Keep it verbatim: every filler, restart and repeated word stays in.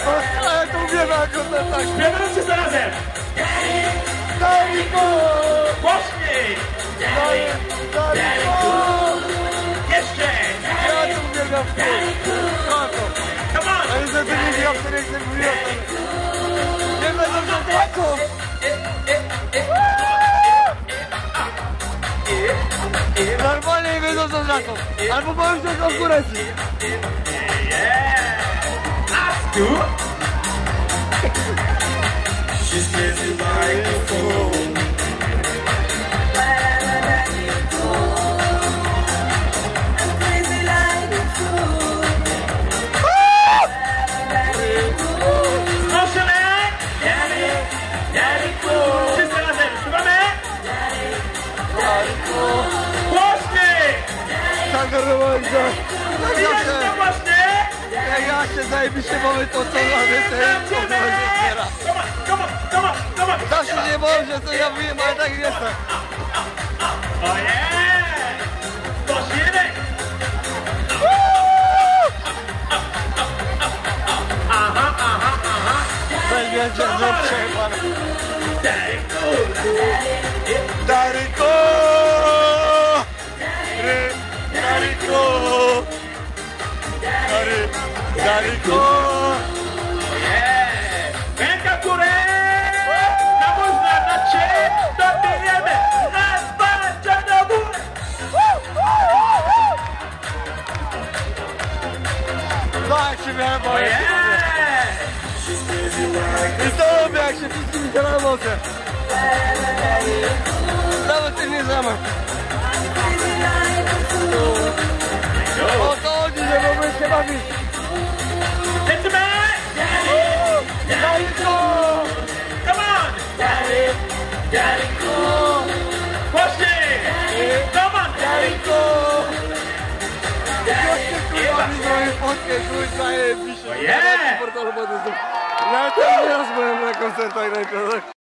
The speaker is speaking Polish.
Ale to uwielbiam na koncertach. Śpiewamy wszyscy razem. Dariko! Głośniej. Dariko! Jeszcze. Ja to uwielbiam w tym. Come on. Ale że ty nie wiem, który chcę mówić. Nie będę za taką. Normalnie nie wiedzą co znaczą. Albo boją się konkurencji. Tu. She's crazy like a fool. I'm crazy like a fool. Proszę, Daddy, Daddy cool. Wszyscy razem, śpiewamy. Głośniej. Tak romantycznie. Tak Widać zawsze. to właśnie. Jak ja się zajebiście mamy to co mamy, to jest co mamy teraz. Come on, come on, come on, come on. Zawsze nie bałem się co ja wiem, ale tak jestem. Ojej! Głośniej. Aha, aha, aha. Weź wiecie, że przejebane. Daddy cool. Daryko! Daryko! Dary, Daryko! Ręka w górę! Na można, na trzy, dobijemy! Raz, dwa, trzy, do góry! No jak się miałem boję. She's crazy like I to lubię jak się wszystkim idzie na emocje. Nawet ty nie zamach. O to chodzi, że mamy się bawić. Lecimy! Daryko! Come on! Daryko! Głośniej! Come on! Daryko! Goście kurwa mi zrobię fotkę, kurwa zajebiście. Yeah! Ja ten raz byłem na koncertach najpierw.